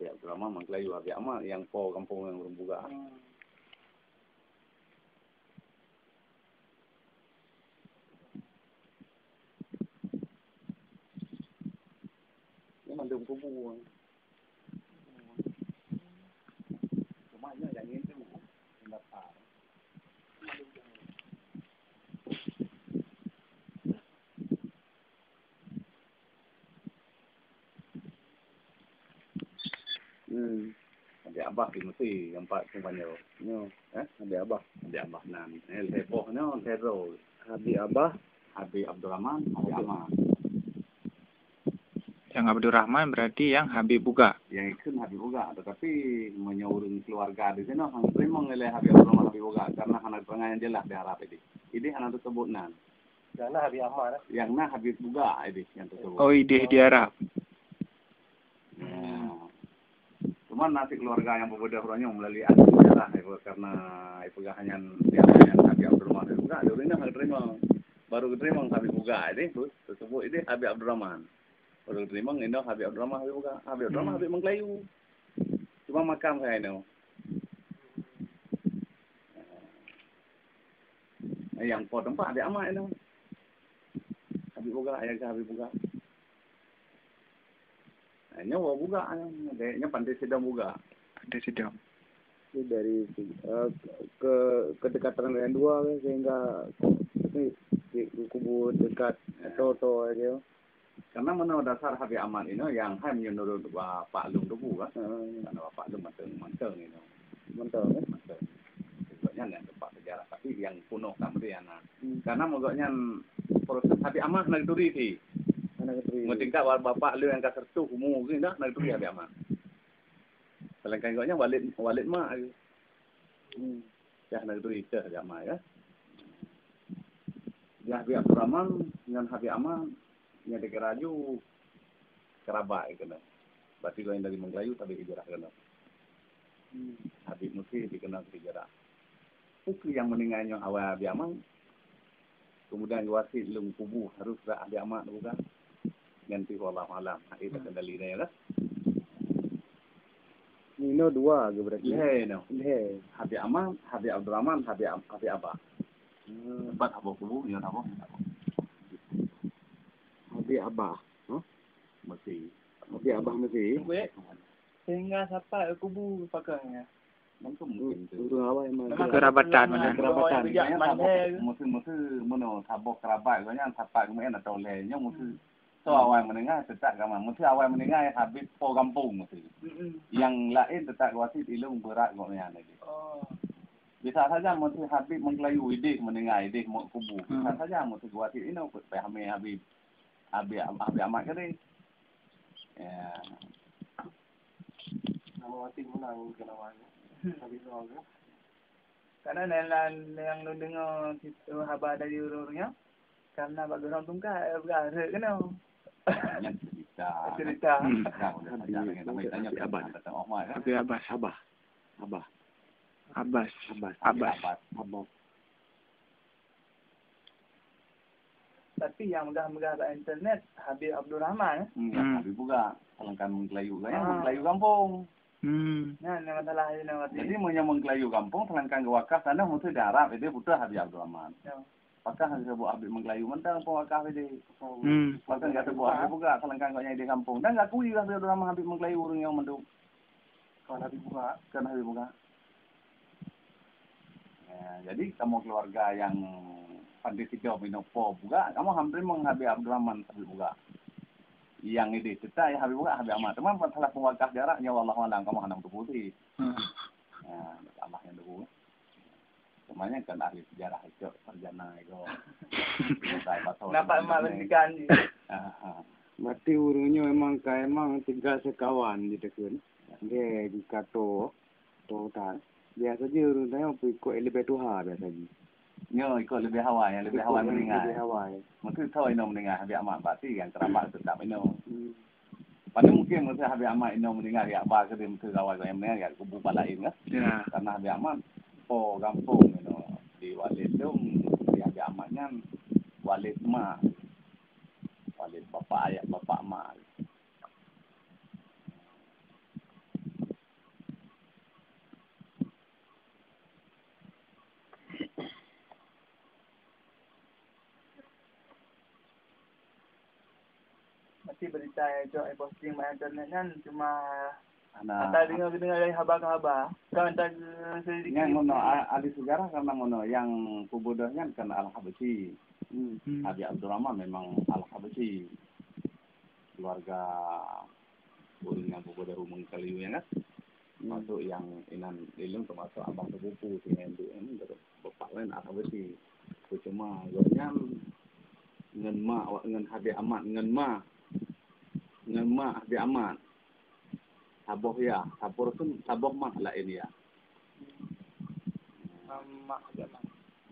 Habib Abdurrahman Manglayu Habib Ahmad yang po kampung yang Rumbuga. Ini mandung kubu. Semuanya yang itu dapat. Ada abah di mesti yang pak semuanya. Ada abah nan. Heboh no hero. Habib Abdurrahman Habib Ahmad. Yang Abdurrahman berarti yang Habib Buga. Yang itu Habib Buga, tetapi menyaurung keluarga di sini hang terima oleh Habib Abdurrahman Habib Buga karena anak tengah yang jelas diharap ini. Ini anak tersebut nan. Yang na Habib Ahmad. Yang na Habib Buga ini yang tersebut. Oh, ide diharap. Cuma nanti keluarga yang berbeda orangnya melalui anak sejarah karena pegangannya diamankan Habib Abdurrahman Habib Buga. Dulu ini hang terima baru terima Habib Buga ini tersebut ini Habib Abdurrahman. Baru terima ini Habib Abdurrahman Habib Buga. Habib Abdurrahman Habib Manglayu. Cuma makam saya ini. Yang po tempat Habib Ahmad ini. Habib Buga, ayah Habib Buga. Nyawa Buga, kayaknya Pandai Sidam Buga. Pandai Sidam. Itu dari kedekatan dengan dua sehingga kubu dekat Toto aja. Karena menurut dasar Habib Ahmad ini yang hai menurut Pak Lung Debu kan. Karena Pak Lung manteng ini. Manteng. Sebabnya yang tempat sejarah tapi yang kuno kemudian. Karena mogoknya proses Habib Ahmad nak turi ti. Tingkat bapak lu yang kasar tu umur ni nak turi Habib Ahmad. Selangkah goknya walid mak. Ya nak turi ke Habib Ahmad ya. Ya Habib Abdurrahman dengan Habib Ahmad yang dikeraju kerabat kena. Berarti yang dari Manglayu tapi hijrah kena. Habib mesti dikenal hijrah. Ukri yang meninggalnya awal Habib Ahmad. Kemudian wasit lung kubu harus Habib Ahmad bukan. Ganti wallahu alam. Itu kendali dia lah. Nino dua ke berarti. Habib Ahmad, Habib Abdurrahman, Habib Abah. Tempat abah kubu ya apa? Habib Abah. Mesti. Habib Abah mesti. Sehingga siapa kubu pakainya. Mungkin tu. Kerabatan mana? Kerabatan. Mesti mana sabok kerabat kanya siapa kemudian atau lainnya mesti so awal menengah tetap kamar. Mesti awal menengah habis po kampung mesti. Yang lain tetap wasit ilung berat koknya lagi. Bisa saja mesti Habib Manglayu ide menengah ide mau kubu. Bisa saja mesti wasit ini pahami Habib Ahmad ke ni. Ya. Nama wasit menang kenawanya. Habib Ahmad. Karena yang lu dengar itu habar dari ururnya karena background tungkah berada kena. Cerita. Abbas. Tapi yang megah-megah kat internet Habib Abdurrahman. Habib Buga. Selangkan Manglayu lah yang Manglayu kampung. Nah, masalah ini nanti. Jadi mau Manglayu kampung selangkan ke wakaf sana mesti darab itu butuh Habib Abdurrahman. Apakah harus sebut Habib Manglayu mentang pun wakaf ini. Bahkan enggak sebut Habib Buga selangkan koknya di kampung. Dan enggak kui Habib Abdurrahman Habib Manglayu orang yang menduk. Kalau Habib Buga, kan Habib Buga. Ya, jadi kamu keluarga yang Pandai Sidam Minopo Buga, kamu hampir menghabib Abdurrahman Habib Buga. Yang ini kita ya Habib Buga Habib Ahmad. Teman masalah pengwakaf jaraknya wallahu alam kamu hanam putih. Ya, Allah yang dulu. Semuanya kan ahli sejarah itu sarjana itu. Nampak mak bentikan je. Mati urungnya emang tiga sekawan gitu kan. Dia di kato total. Biasa je urungnya ikut elevator biasa je. Nyo ikut lebih Hawaii meninggal. Mesti tahu ini meninggal Habib Ahmad berarti yang kerabat tetap ini. Pada mungkin mesti Habib Ahmad ini meninggal ya abah ke dia mesti kawan yang meninggal ya kubu lain kan. Karena Habib Ahmad po kampung di Walid tu di Habib Ahmadnya Walid mak. Walid bapak ayah bapak mak. Nanti berita yang posting pada internet kan cuma Ana ada dengar dari haba ke haba. Kau entah sedikit. yang ngono ahli sejarah karena ngono yang pembunuhnya kan Al-Habsyi. Habib Abdurrahman memang Al-Habsyi. Keluarga orang yang pembunuh rumah Kaliu ya kan. Masuk yang inan lilung termasuk abang sepupu dengan ini bapak lain Al-Habsyi. Cuma gornya ngen ma ngen Habib Ahmad ngen ma Habib Ahmad. Saboh ya, saboh tu saboh mak lah ini ya. Mak zaman.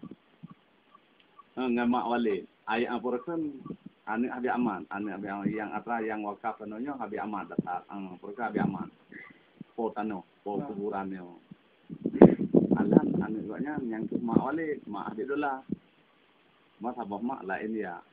Mak Walid. Ayat apa pun anak Habib Ahmad, yang apa yang wakaf penuhnya Habib Ahmad datang. Perkara Habib Ahmad. Po tano, po kuburannya. Alan anak juga yang tu mak Walid, mak Habib Dullah. Mak saboh mak lah ini ya.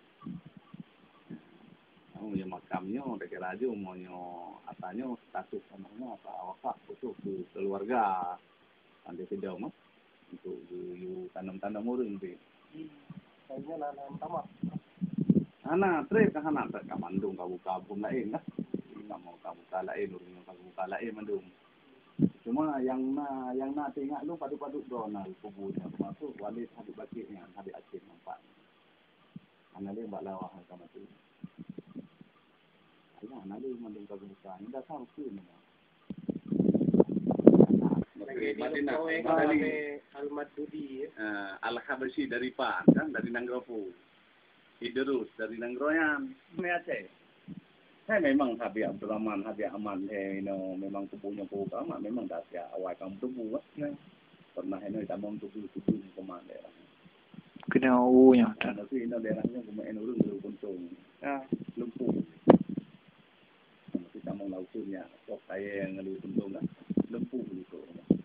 Yang makamnya dekat raja umumnya atanya status namanya apa wakaf itu ke keluarga nanti tidak mas untuk tanam urang tu. Kayaknya nanam tamat. Anak trek ke anak tak Bandung kabung lain lah. Kamu lain urang kamu lain Bandung. Cuma yang nak tengok lu padu-padu donal kubunya termasuk Walid Habib Bakirnya Habib Aceh nampak. Anak dia mbak lawah sama tu. Ya, nanti mandung kagu buka. Ini dah tahu sih ni. Madinah dari Al-Madudi, Al-Habsyi dari Pan, kan dari Nanggropo. Idrus dari Nangroyan. Ini Aceh. Saya memang Habib Abdurrahman, Habib Ahmad, memang tubuhnya kama, memang dah siap awal kamu tubuh. Pernah ini tamam tubuh kemana daerah. Kena nya. Tapi ini daerahnya kemana urung dulu kuntung. Lumpuh. Kita mau lautnya, kok saya yang ngelu untung kan, lempuh gitu.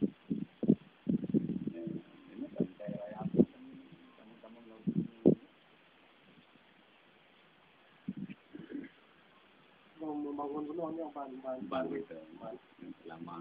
Ini kan saya raya apa? Kamu laut. Mau membangun gunungnya ban gitu. Selama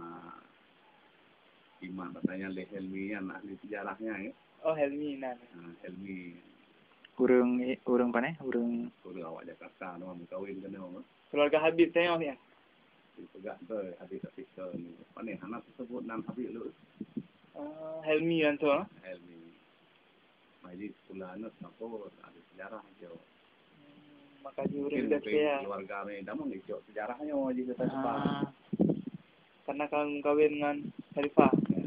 Iman katanya Le Helmi anak di sejarahnya ya. Oh Helmi nan. Helmi. Urang panai, urang awak Jakarta nama kawin kena. Keluarga Habib tengok ni. Pegak tu Habib Atika ni. Mana anak tersebut nama Habib lu? Helmi kan tu. Helmi. Majlis pula anak apa ada sejarah je. Maka diurang dah saya. Keluarga ni dah mengikut sejarahnya je kita sebab. Karena kawin dengan Khalifah.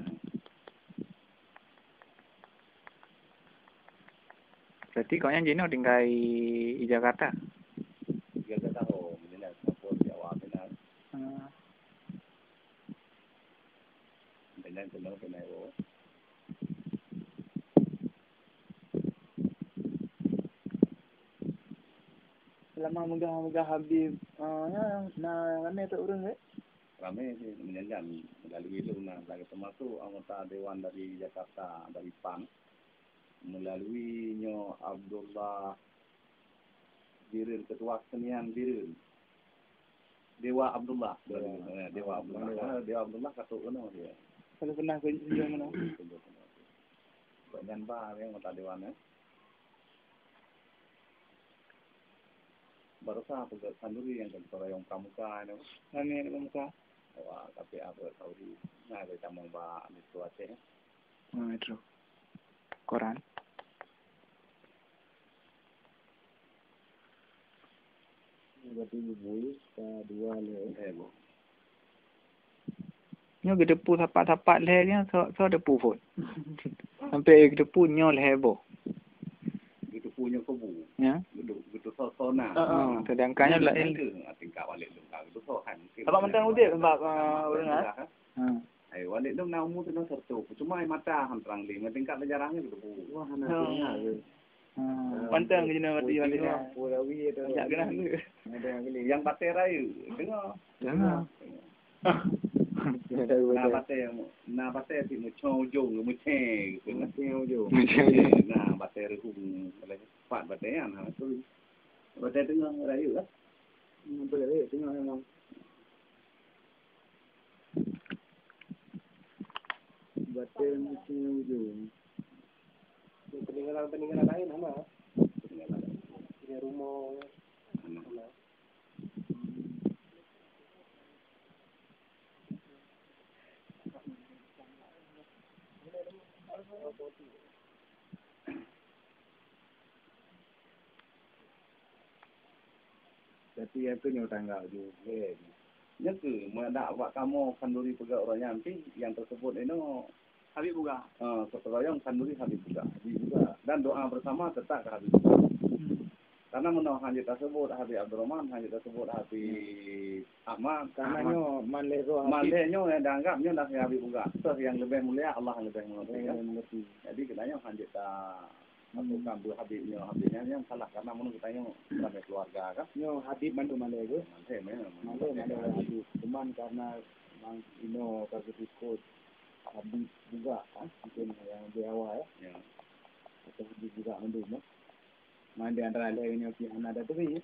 berarti kau yang Jino tinggal di Jakarta. Selama megah Habib, ramai tak orang ke? Ramai sih menyanyian melalui Luna lagi termasuk anggota Dewan dari Jakarta dari PAN melalui Nyo Abdullah Biril Ketua Kesenian Biril Dewa Abdullah kata ono dia. Kalau pernah ke mana? Banyak bah yang anggota dewan baru sah pejabat sendiri yang ketua yang pramuka itu. Kami pramuka. Wah, tapi apa tahu di nah kita mau bah itu Aceh. Itu. Koran. Berarti boleh dua le. Nyo gedepu tapak-tapak leh nya so depu pun. Sampai gedepu nyo leh bo. Gitu punya kebu. Ya. Gitu sona. Sedangkannya lain. Tingkah balik lengkap itu sohan. Apa mentang udah sebab orang Ayo balik dong namu tu nak sertu. Cuma mata hantrang lima tingkat sejarahnya gitu. Wah, nak. Pantang kena mati balik. Purawi itu. Tak kena tu. Ada yang beli. Yang batai raya. Dengar. Nah batai si mucau jong, muceng. Mucau jong. Nah batai rehum. Pak batai kan. Batai dengar raya lah. Boleh dengar memang. Batai mucau jong. Peninggalan lain apa? Peninggalan rumah. Tapi aku nyotanggal juga. Nya ke mendak awak kamu kanduri pegak orangnya nanti yang tersebut ini Habib buka. keroyong kanduri Habib juga. Dan doa bersama tetap ke Habib juga. Karena menolak Habib tersebut Habib Abdurrahman, Habib tersebut Habib Ahmad, Karena nyo manlero malenya yang dianggapnya dah Habib juga. Terus yang lebih mulia Allah yang lebih mulia. Jadi kitanya Habib tak atau kambu Habibnya yang salah karena menurut kitanya sampai keluarga kan. nyo Habib mandu manlero. Mantu Habib. Cuman karena mang ino kasus ikut Habib juga kan mungkin yang di awal ya. Atau Habib juga mandu mah. Mandi antara lainnya pi anak ada tu bi.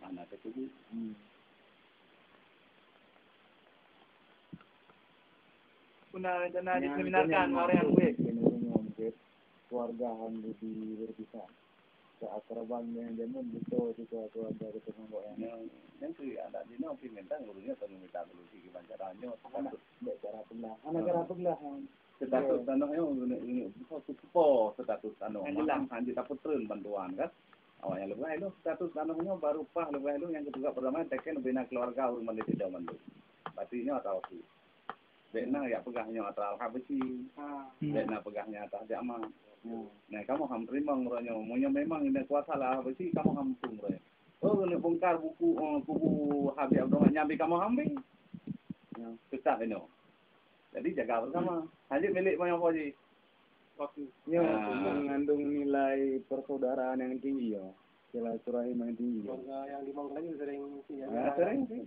Kuna rencana diseminarkan orang yang gue. Mungkin keluarga hamil di berpisah. Keakraban yang jaman betul itu keluarga itu yang tu ada di no minta ngurunya atau minta dulu sih gimana caranya anak cara belah. Anak cara belah. Status tanahnya ini status tanah malam hanji tak putren bantuan kan. Awalnya lebih itu status tanahnya baru pah lebih itu yang kedua pertama teken bina keluarga urus mandi tidak mandu. Batinya atau tu. Bena ya pegahnya atau habisi. Bena pegahnya atau jama. Nah kamu ham terima nguranya. Maunya memang ini kuasa lah habisi kamu ham tunggu. Oh ini bongkar buku Habib Abdurrahman nyambi kamu ambil. Tetap ini. Jadi jaga bersama. Haji milik banyak apa sih? Waktunya mengandung nilai persaudaraan yang tinggi ya. Silaturahim yang tinggi. Keluarga yang di Manggarai sering sih ya. Sering sih.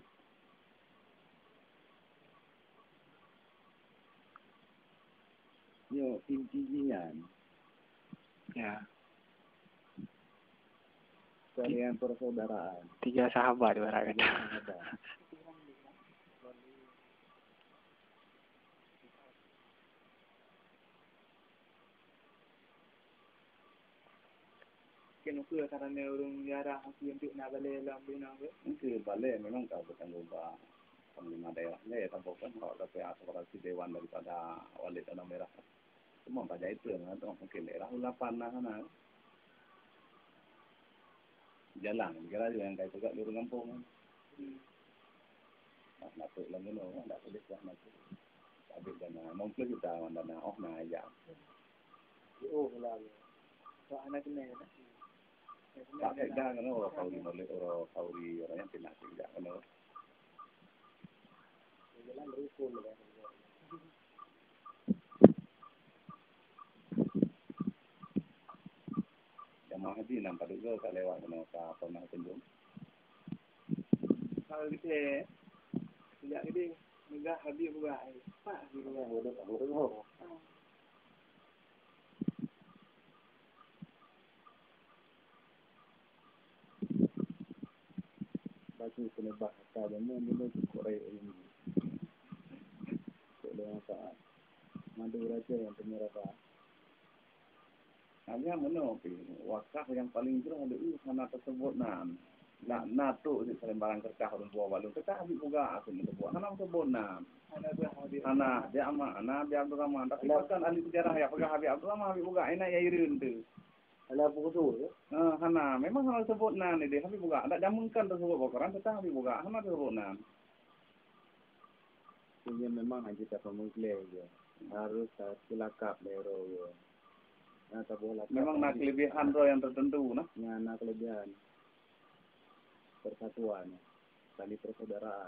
Yo intinya Ya, kalian persaudaraan. 3 sahabat ibarat kata. Kena ke karena orang jarang hakim untuk nak balik dalam bina ke. Itu balik memang kau bertanggung jawab panglima daerahnya ya tanpa kan kalau ada aspirasi dewan daripada wali tanah merah. Semua pada itu yang ada mungkin daerah ulapan nah. Jalan kira juga yang kayak juga di kampung. Masuk lagi loh, tidak boleh dah masuk. Tapi dana mungkin kita dana nah ya. Oh lah. Soal anak kena. Tak ada kan orang kauri oleh orang kauri orang yang tidak tidak kan. Jalan rukun lah. Jamaah haji nampak juga tak lewat kena pernah kunjung. Kalau kita sejak ini megah Habib buka. Pak Habib buka. Bagi kena bahasa demo dulu Korea ini. Sudah apa? Madu raja yang penyerapa. Hanya menopi wakaf yang paling jelas ada sana tersebut nak tu di selembaran kertas orang tua balung kertas Habib buka aku tersebut anak tersebut anak dia amak anak dia Abdurrahman tapi bahkan ahli sejarah ya pegang Habib Abdurrahman Habib buka enak ya irin tu. Ada buku tu. Hana memang hal tersebut ni dia Habib buka tak jamunkan tersebut koran tetap Habib buka hana tersebut Ini memang kita pemukle je. Harus silakap lero je. Memang nak kelebihan roh yang tertentu nah. Nak kelebihan persatuan, tali persaudaraan.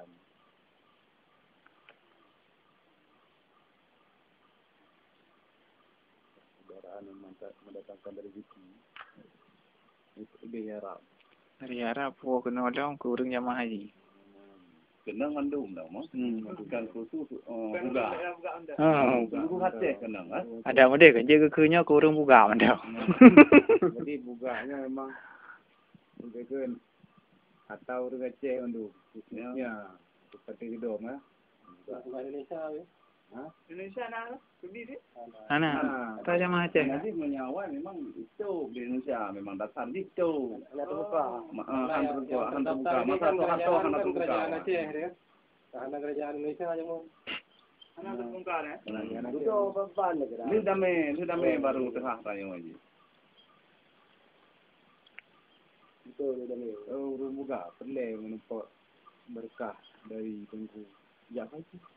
Persaudaraan yang mendatangkan rezeki. Itu dia harap. Dari Arab gua kena dong kurang jamaah haji. Kena ngandung dah mah. Bukan khusus buka. Buku hati kena kan. Ada model kan je kekunya kurang buka mandau. Jadi buganya memang mungkin atau receh untuk khususnya seperti hidung ya. Bukan Indonesia ya. Indonesia nak lebih sih. Ana, tak jamaah Aceh. Jadi menyawai memang itu di Indonesia memang dasar itu. Anak terbuka. Hantar buka. Masa tu hantar terbuka. Aceh dia. Anak kerajaan Indonesia aja mau. Anak terbongkar ya. Itu beban negara. Ini damai baru terah tayo aja. Itu dia ni. Urus buka, perlu menumpuk berkah dari Tengku. Ya apa itu?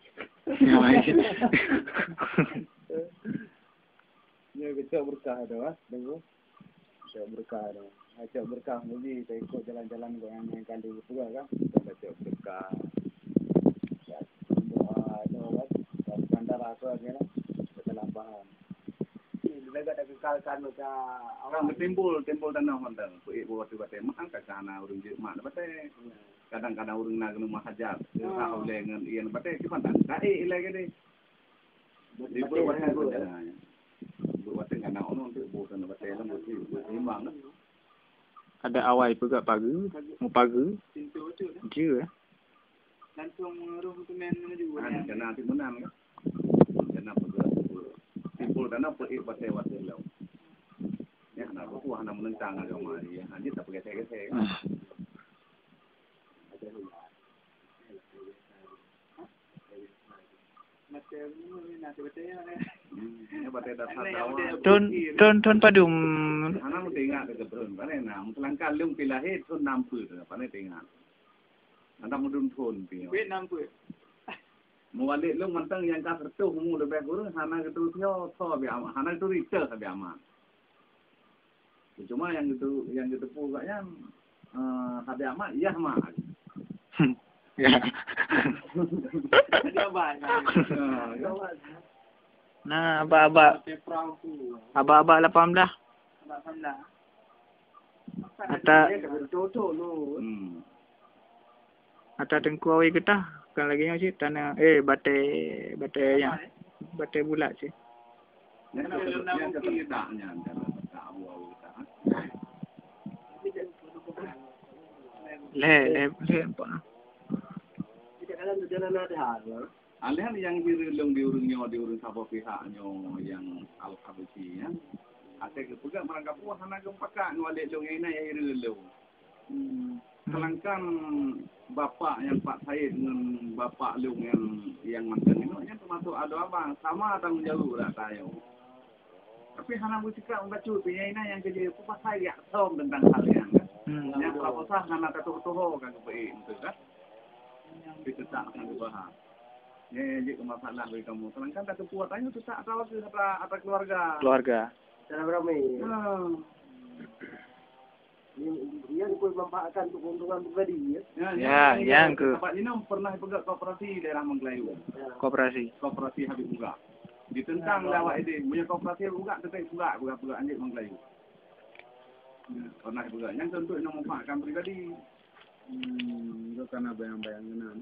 Ya kecok berkah tu ah, Tengku. Kecok berkah tu. Kecok berkah mesti saya ikut jalan-jalan yang kali juga kan. Kecok berkah. Ya, doa doa kan. Bandar aku kan. Kesalahan. Lega ada kekalkan ka orang timbul tanah honten puik buat bate mak ka kana urang je mak bate kadang-kadang urang na genu mahajat ka ulengan ian bate cuma tak dai lagi deh di buat bate kana ono untuk buat bate lam buat imbang Ada awai juga pagi, mau pagi. Je. Langsung room tu main juga. Kena ti menang kan. Kena pegak. Timbul tanah puik bate lau. Ya nak aku hanya menentang agama dia. Anjir tak pakai saya. Macam ni nak betul ni. Ya bate dasar tawa. Ton padum. Anak mu tengah ke kebrun, pane na, mu telangkan lung pilahe thon nampu, pane tengah. Anak mu dun thon pi. Wait nampu. Mu balik lung mantang yang ka sertuh mu lebih kurang hana gitu thio tho bi ama, hana itu ricer bi ama. Cuma yang gitu pokoknya habis ama iya mah. Ya. Dia banyak. Nah, aba-aba 18. Alhamdulillah. Ata Tengku awi kita kan lagi sih tanah bate yang bate bulat sih. Yang ketaknya tak abu tak. Le apa? Alihan yang direlung di urung sapa pihaknya yang al-habisi ya. Ate ke pegang merangkap wah hana gempaka ngwalek long ina ya irelung. Kelangkan bapak yang Pak Said dengan bapak Lung yang mantan itu yang termasuk ada abang sama tanggung jawab lah tayo. Tapi hana musika membaca punya ina yang kerja Pak Said ya som tentang hal yang kan. Yang proposal hana ketuh-tuh kan kepai itu kan. Kita tak akan dibahas. Ya, jadi masalah bagi kamu. Kelangkan tak kepuatannya tu tak tahu ke kata keluarga. Keluarga. Dalam ramai. Yang ikut memanfaatkan untuk keuntungan pribadi Ya, yang ke Pak ini pernah pegang koperasi daerah Manglayu. Koperasi Habib Buga. Ditentang lawak ide, punya koperasi Buga tetap buka anjing Manglayu. Pernah juga yang tentu yang memanfaatkan pribadi. Itu karena bayang-bayangan.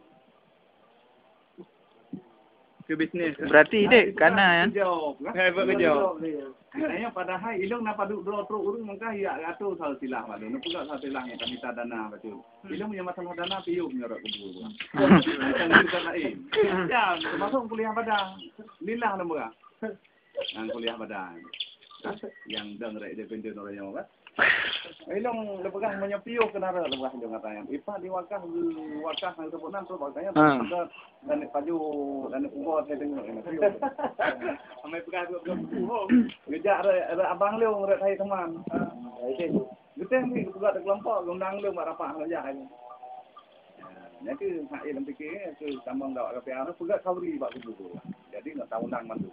Ke bisnes. Berarti dek karena jawab kan? Jawab. Kayaknya padahal ilung napa duk dro urung mangka ya atuh sal silah waduh. Nu pula sal silah yang kami dana betul. Ilung punya masalah dana piu nyorok kubu. Kan kita lain. Ya, termasuk kuliah Padang. Lillah lembaga. Yang kuliah Padang. Yang dengrek dependen orang kan. Ilung lembaga menyepiu kenara lembaga ilung katanya. Ipa di wakah nang sebutan tu katanya. Dan paju dan kubo saya tengok ini. Amai pegang kubo. Gejak ada abang leung rek saya teman. Geteng ni juga ada kelompok undang leung rapat saja ini. Nanti hak ilmu fikir ke sambang dawak ke piano pegang kauri bak kubu. Jadi nak tahu undang mandu.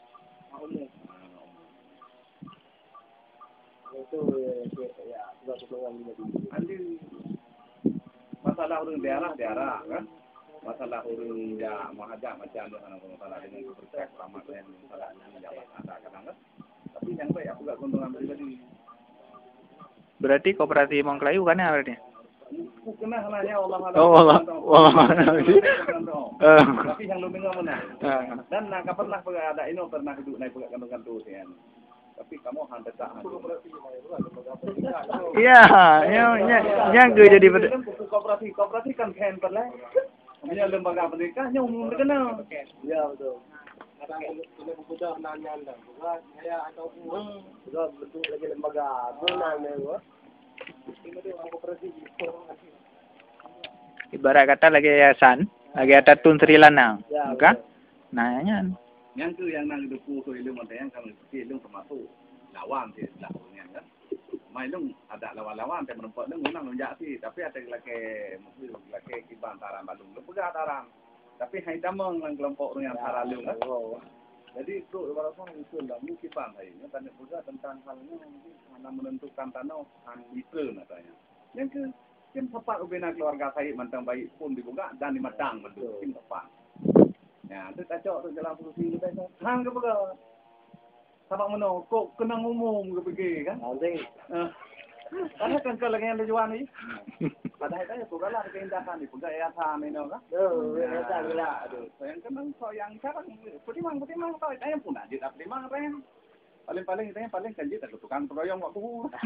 Itu ya sebab keperluan Anjing masalah urang daerah kan. Masalah urang ya mahajak macam mana masalah dengan berkat ramah yang masalah ini jabat ada kadang kan. Tapi yang baik aku gak keuntungan pribadi. berarti koperasi Manglayu kan ya berarti? Kena halanya Allah. Tapi yang lu dengar mana? Dan nak pernah ada ini pernah hidup naik pegang tu kan. Tapi kamu hantar tak. Iya, yang gue jadi koperasi kan kan pernah. Punya lembaga pendidikannya umum terkenal. Ya betul. Kita butuh nanya anda. Bukan saya atau juga bentuk lagi lembaga. Benar ya. ibarat kata lagi yayasan, lagi ada tun Sri Lanang, kan? Nanya. Yang tu yang nang depu ke ilmu matang yang kami ilmu termasuk lawan dia lawannya kan. main dong ada lawan-lawan yang menempat dong menang menjak sih tapi ada laki kiban taran balung lepega taran tapi hai damang lang kelompok yang taran lung kan jadi itu walaupun itu lah mungkin kiban hai ini tanya juga tentang halnya mana menentukan tanah bisa katanya yang ke tim tepat ubena keluarga saya mantang baik pun dibuka dan di Madang bentuk tim tepat ya itu kacau tu jalan solusi kita hang ke bega sama meno kok kenang umum ke pergi kan karena kan kalau yang tujuan ni padahal saya pegala keindahan ni pegala yayasan ni kan yayasan lah yang kenang so yang sekarang putimang tahu saya pun ada tak putimang rem paling saya paling kan kita tukang proyong waktu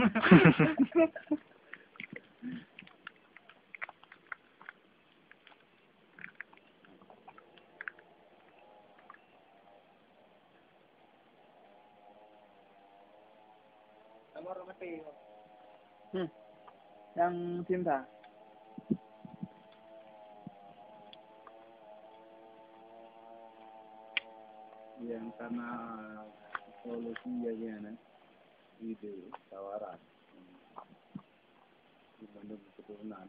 Yang cinta. Yang karena solusi ya ide tawaran dibanding keturunan.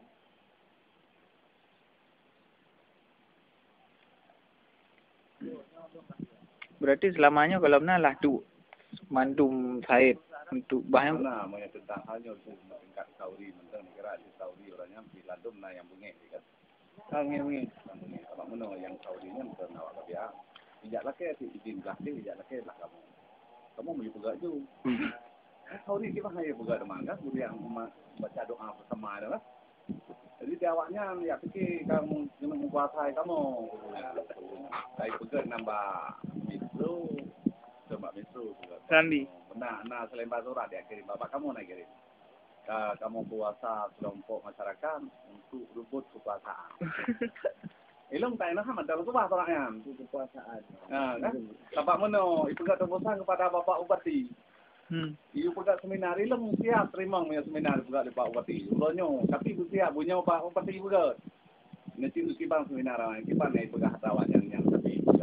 Berarti selamanya kalau benar lah tu mandum Said untuk bahan nah mau tentang halnya tingkat Saudi mentang negara di Saudi orangnya di Landum nah yang bunyi kan bunyi. Kalau mana yang Saudi nya mentang awak dia tidak lagi izin belasting tidak lagi lah kamu mau juga ju Saudi kita hanya buka demang kan kemudian baca doa bersama ada lah jadi jawabnya ya fikir kamu jangan menguasai kamu saya juga nambah misru coba misru juga Sandi. Nah, selain surat dia kirim, bapak kamu nak kirim. Kamu kuasa kelompok masyarakat untuk rebut kekuasaan. Ilung tak enak ada tu bahasa orangnya. Kekuasaan. Nah, kan? Bapak meno, ibu kat tebusan kepada bapak Bupati. Ibu pegat seminar, ilung siap terima punya seminar juga di Pak Bupati. Ulonyo, tapi ibu siap punya Pak Bupati juga. Nanti kibang seminar, kibang ni pegat hatawan yang tapi juga.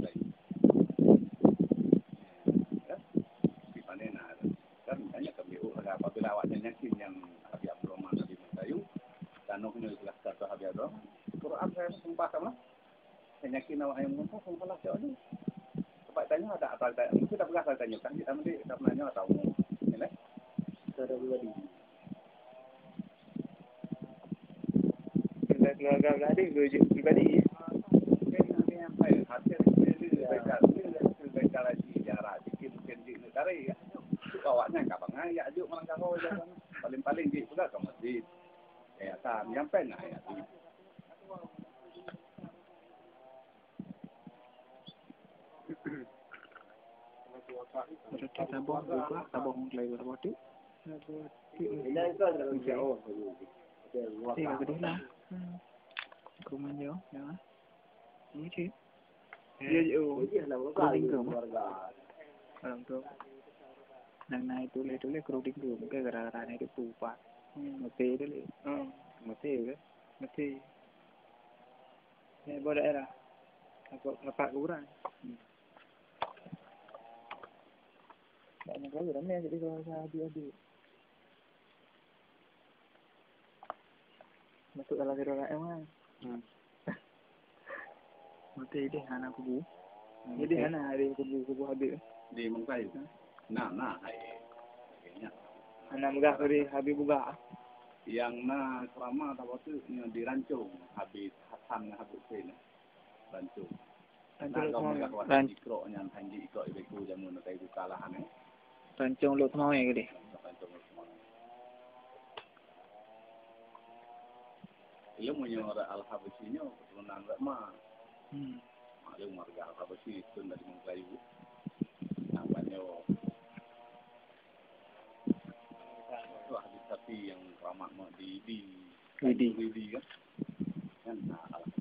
Apabila awaknya yakin yang Habib Abdurrahman Nabi Mentayu dan nak jelas kata Habib Abdurrahman Quran saya sumpah kamu saya yakin awak yang muntah sumpahlah jauh ni sebab tanya ada apa mesti tak pernah saya tanyakan kita mesti tak nanya atau ni lah Secara pribadi keluarga pribadi rujuk pribadi ini yang saya hasil ini baca lagi jarak sikit mungkin di negara ya awaknya kapan ya ajuk melangkah kau jalan paling di juga ke masjid yayasan yang pernah ya di tabung lagi berapa tu? ini kan jauh Tiga gede lah. Kuman jauh, ya. Ini sih. Dia jauh. keluarga Orang tu. Nang naik tulis kerudung tu, mungkin gara-gara naik itu pak. Mesti tu le. Mesti ke? Mesti. Ni buat daerah. Apa kurang? Tak nak lagi ramai jadi kalau saya adu. Masuk dalam video lain kan. Mesti deh anak kubu. Jadi anak hari kubu habis. di Mungkai nah hai kayaknya Anak megah dari habis buka. yang na selama tahu tu yang dirancung habis Hasan habis ini rancung nah kalau megah wadah ikro yang hanji ikro ibeku jamun kai bukalahan ni Rancung lu semua ya gede. Ilmu punya orang Al-Habasyinya keturunan Rahma. Maklum warga Al-Habasyi itu dari Melayu. Namanya itu ahli sapi yang keramat di Widi kan. Kan